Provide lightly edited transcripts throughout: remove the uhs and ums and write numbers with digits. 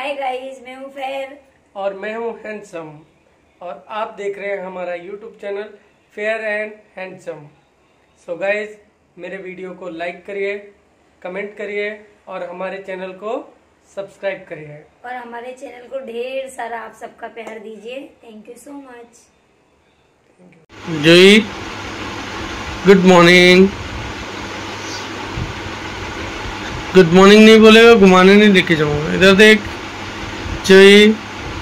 Hi guys, मैं हूँ fair और मैं हूँ हैंडसम और आप देख रहे हैं हमारा YouTube channel fair and handsome. So guys, मेरे वीडियो को लाइक करिए, कमेंट करिए और हमारे चैनल को सब्सक्राइब करिए और हमारे चैनल को ढेर सारा आप सबका प्यार दीजिए। Thank you so much. जी, गुड मॉर्निंग। गुड मॉर्निंग नहीं बोलेगा, घुमाने नहीं लेके जाऊंगा। इधर देख जोई,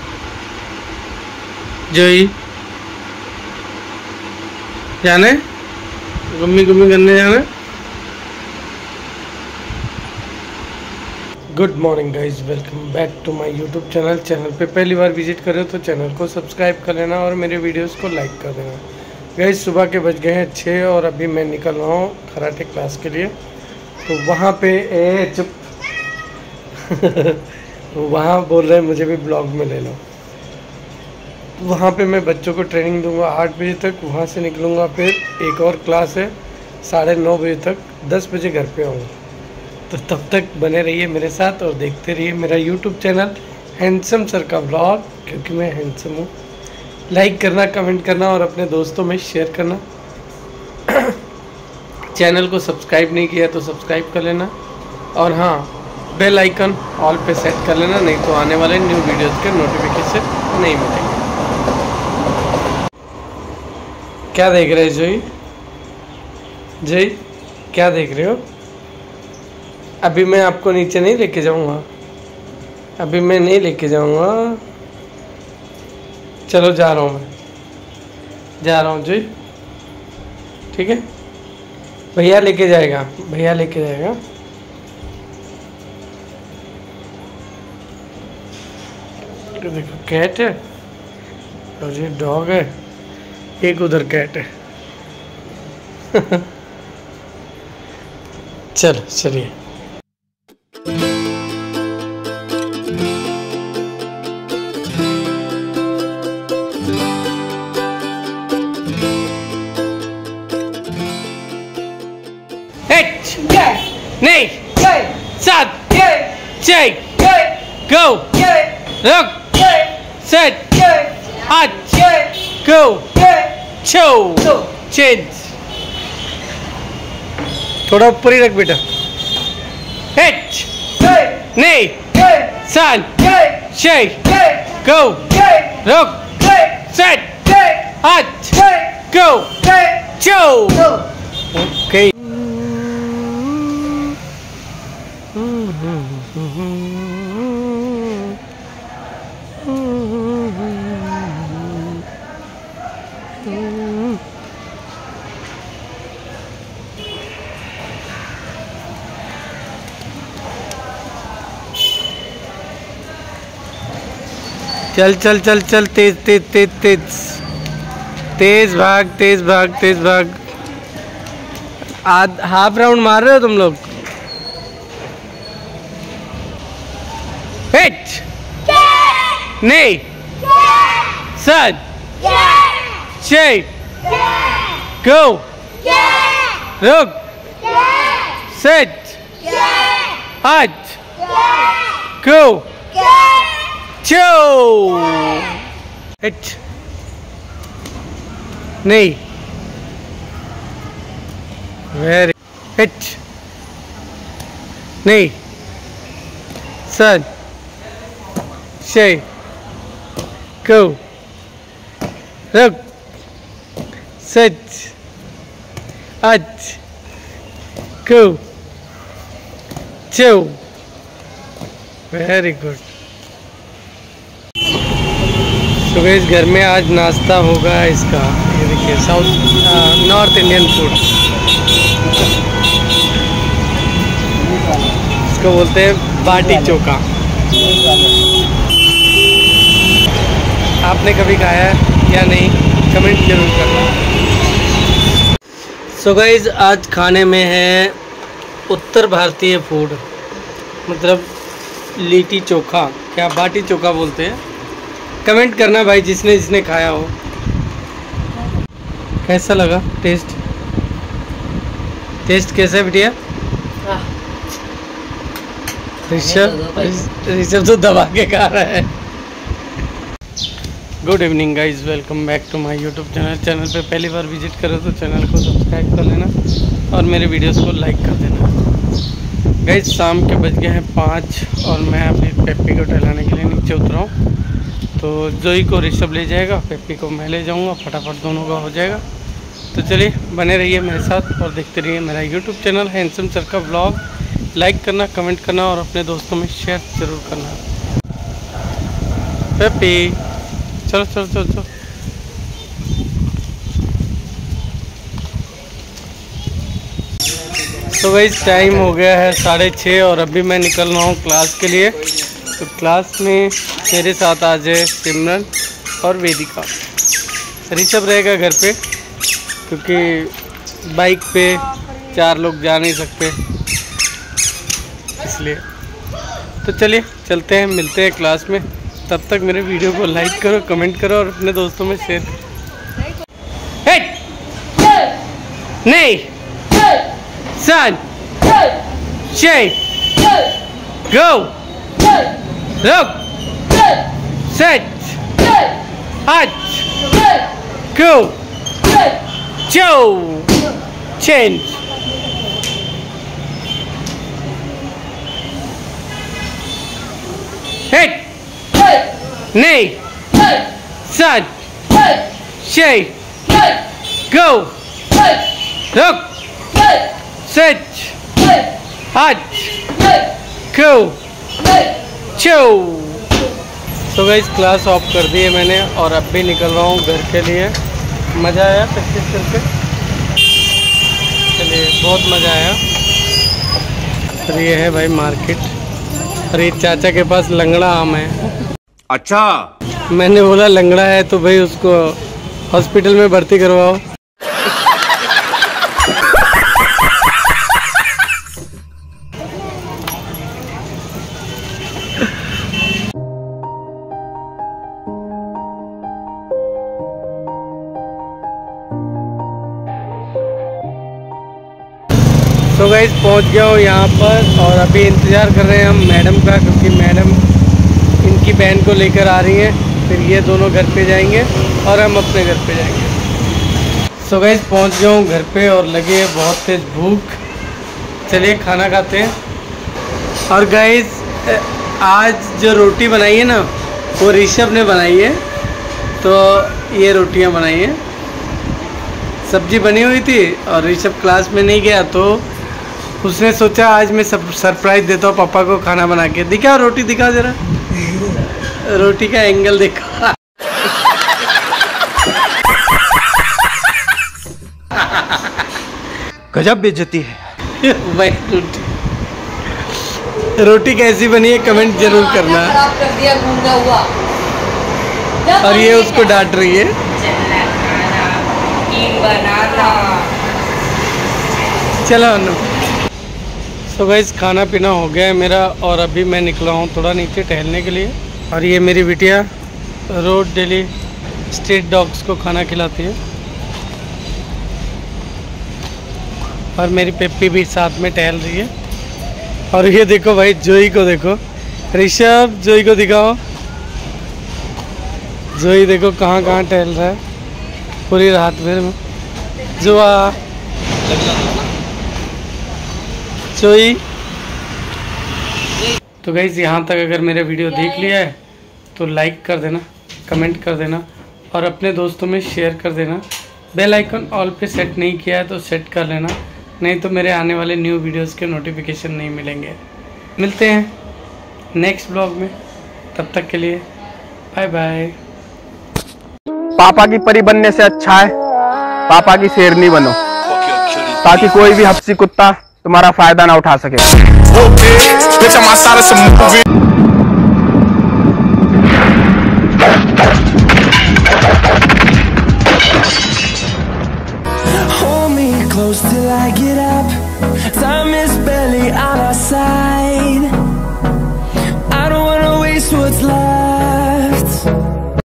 जोई जाने गुम्मी गुम्मी करने जाने। Good morning guys, welcome back to my YouTube channel. Channel पे पहली बार विजिट करें तो चैनल को सब्सक्राइब कर लेना और मेरे वीडियोस को लाइक कर देना। गाइज सुबह के बज गए हैं 6 और अभी मैं निकल रहा हूँ कराटे क्लास के लिए। तो वहाँ पे चुप वहाँ बोल रहे हैं मुझे भी ब्लॉग में ले लो। वहाँ पे मैं बच्चों को ट्रेनिंग दूंगा 8 बजे तक, वहाँ से निकलूँगा। फिर एक और क्लास है 9:30 बजे तक, 10 बजे घर पे आऊँगा। तो तब तक बने रहिए मेरे साथ और देखते रहिए मेरा यूट्यूब चैनल हैंडसम सर का ब्लॉग, क्योंकि मैं हैंडसम हूँ। लाइक करना, कमेंट करना और अपने दोस्तों में शेयर करना। चैनल को सब्सक्राइब नहीं किया तो सब्सक्राइब कर लेना और हाँ, बेल आइकन ऑल पे सेट कर लेना, नहीं तो आने वाले न्यू वीडियोस के नोटिफिकेशन नहीं मिलेंगे। क्या देख रहे हो जोई? जोई क्या देख रहे हो? अभी मैं आपको नीचे नहीं लेके जाऊंगा, अभी मैं नहीं लेके जाऊंगा। चलो जा रहा हूँ, मैं जा रहा हूँ जोई, ठीक है? भैया लेके जाएगा, भैया लेके जाएगा। देखो कैट है और ये डॉग है, एक उधर कैट है। चल चलिए। नहीं, सात, चेक, गो, रुक, सेट, आठ, गो, छो, चेंज। थोड़ा ऊपर ही रख बेटा। हिट, नहीं, सात, चेक, गो, रुक, सेट, आठ, गो, छो। ओके। चल चल चल चल, तेज तेज तेज तेज तेज भाग, तेज भाग, तेज भाग। हाफ राउंड मार रहे हो तुम लोग। हिट, नहीं, सात, छह, गो, रुक, सेट, आठ, गो, छो, हिट, नहीं, वेरी, हिट, नहीं, सात, छह, गो, रुक, सेट, आठ, गो, छो, वेरी गुड। तो गाइस घर में आज नाश्ता होगा इसका, ये देखिए नॉर्थ इंडियन फूड, इसको बोलते हैं बाटी चोखा। आपने कभी खाया है या नहीं, कमेंट जरूर करना। सो गाइस आज खाने में है उत्तर भारतीय फूड, मतलब लिट्टी चोखा, क्या बाटी चोखा बोलते हैं। कमेंट करना भाई जिसने जिसने खाया हो। कैसा लगा टेस्ट? टेस्ट कैसा है बिटिया? ऋषभ तो दबा के खा रहा है। Good evening guys, welcome back to my YouTube channel. Channel पे पहली बार विजिट करो तो चैनल को सब्सक्राइब कर लेना और मेरे वीडियोस को लाइक कर देना। गाइज शाम के बज गए हैं 5 और मैं अभी पेप्पी को टहलाने के लिए नीचे उतरा हूँ। तो जोई को ऋषभ ले जाएगा, पेप्पी को मैं ले जाऊँगा, फटाफट दोनों का हो जाएगा। तो चलिए बने रहिए मेरे साथ और देखते रहिए मेरा यूट्यूब चैनल हैंडसम सर का ब्लॉग। लाइक करना, कमेंट करना और अपने दोस्तों में शेयर ज़रूर करना। पेप्पी चलो चलो चलो चलो। तो गाइस टाइम हो गया है 6:30 और अभी मैं निकल रहा हूँ क्लास के लिए। तो क्लास में मेरे साथ आज है सिमरन और वेदिका। ऋषभ रहेगा घर पे क्योंकि बाइक पे 4 लोग जा नहीं सकते, इसलिए। तो चलिए चलते हैं, मिलते हैं क्लास में। तब तक मेरे वीडियो को लाइक करो, कमेंट करो और अपने दोस्तों में शेयर करो। नहीं सन शेक गो रुक सेट हट गो चो चेंज। हिट नहीं सन शेक गो रुक सेट हट गो चो। तो गाइस क्लास ऑफ कर दी है मैंने और अब भी निकल रहा हूँ घर के लिए। मज़ा आया प्रैक्टिस करके? चलिए बहुत मज़ा आया। और ये है भाई मार्केट और ये चाचा के पास लंगड़ा आम है। अच्छा, मैंने बोला लंगड़ा है तो भाई उसको हॉस्पिटल में भर्ती करवाओ। तो गाइस पहुंच गया हूँ यहाँ पर और अभी इंतज़ार कर रहे हैं हम मैडम का, क्योंकि मैडम इनकी बहन को लेकर आ रही हैं। फिर ये दोनों घर पे जाएंगे और हम अपने घर पे जाएंगे। सो गाइस पहुँच गया हूँ घर पे और लगी है बहुत तेज़ भूख। चलिए खाना खाते हैं। और गाइस आज जो रोटी बनाई है ना वो ऋषभ ने बनाई है। तो ये रोटियाँ बनाई हैं, सब्जी बनी हुई थी और ऋषभ क्लास में नहीं गया तो उसने सोचा आज मैं सरप्राइज़ देता हूँ पापा को खाना बना के। दिखा रोटी, दिखा जरा रोटी का एंगल देखा। गजब बेइज्जती है भाई रोटी कैसी बनी है कमेंट जरूर करना। और ये उसको डांट रही है। चलो अनु। तो गाइस खाना पीना हो गया है मेरा और अभी मैं निकला हूँ थोड़ा नीचे टहलने के लिए। और ये मेरी बिटिया रोज डेली स्ट्रीट डॉग्स को खाना खिलाती है और मेरी पेप्पी भी साथ में टहल रही है। और ये देखो भाई जोई को देखो, ऋषभ जोई को दिखाओ। जोई देखो कहाँ कहाँ टहल रहा है पूरी रात भर में। जोआ जोई। तो गाइस यहाँ तक अगर मेरा वीडियो देख लिया है तो लाइक कर देना, कमेंट कर देना और अपने दोस्तों में शेयर कर देना। बेल आइकन ऑल पे सेट नहीं किया है तो सेट कर लेना, नहीं तो मेरे आने वाले न्यू वीडियोस के नोटिफिकेशन नहीं मिलेंगे। मिलते हैं नेक्स्ट ब्लॉग में, तब तक के लिए बाय बाय। पापा की परी बनने से अच्छा है पापा की शेरनी बनो, ताकि कोई भी हफ्सी कुत्ता तुम्हारा फायदा ना उठा सके। Hold me close till I get up. Time is